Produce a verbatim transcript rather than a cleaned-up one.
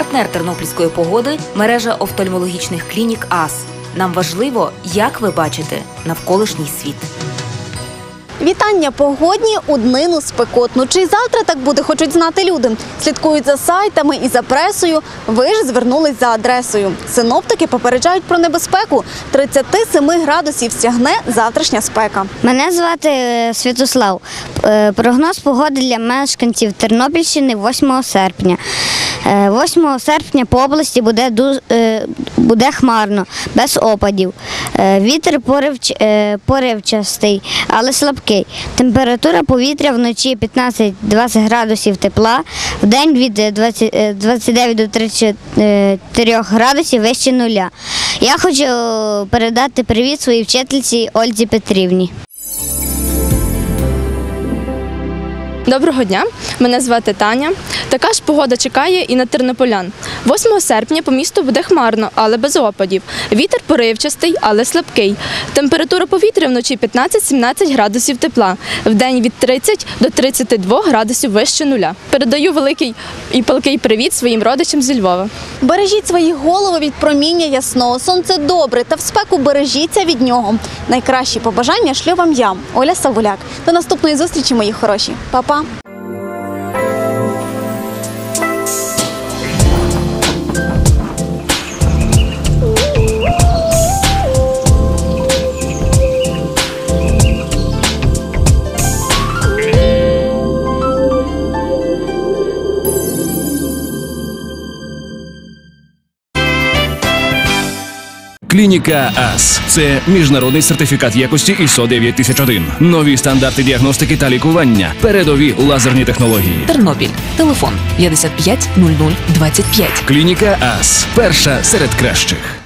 Партнер тернопільської погоди – мережа офтальмологічних клінік АС. Нам важливо, як ви бачите навколишній світ. Вітання погодні у днину спекотну. Чи й завтра так буде, хочуть знати люди. Слідкують за сайтами і за пресою. Ви ж звернулись за адресою. Синоптики попереджають про небезпеку. тридцять сім градусів сягне завтрашня спека. Мене звати Святослав. Прогноз погоди для мешканців Тернопільщини восьмого серпня. восьмого серпня по області буде, буде хмарно, без опадів. Вітер поривч, поривчастий, але слабкий. Температура повітря вночі п'ятнадцять-двадцять градусів тепла, вдень від двадцять дев'ять до тридцять чотири градусів вище нуля. Я хочу передати привіт своїй вчительці Ользі Петрівні. Доброго дня, мене звати Таня. Така ж погода чекає і на тернополян. восьмого серпня по місту буде хмарно, але без опадів. Вітер поривчастий, але слабкий. Температура повітря вночі п'ятнадцять-сімнадцять градусів тепла. Вдень від тридцяти до тридцяти двох градусів вище нуля. Передаю великий і палкий привіт своїм родичам зі Львова. Бережіть свої голови від проміння ясного. Сонце добре, та в спеку бережіться від нього. Найкращі побажання шлю вам я, Оля Савуляк. До наступної зустрічі, мої хороші. Па-па! Клініка АС – це міжнародний сертифікат якості ай ес о дев'ять тисяч один. Нові стандарти діагностики та лікування. Передові лазерні технології. Тернопіль. Телефон п'ятдесят п'ять нуль нуль двадцять п'ять. Клініка АС – перша серед кращих.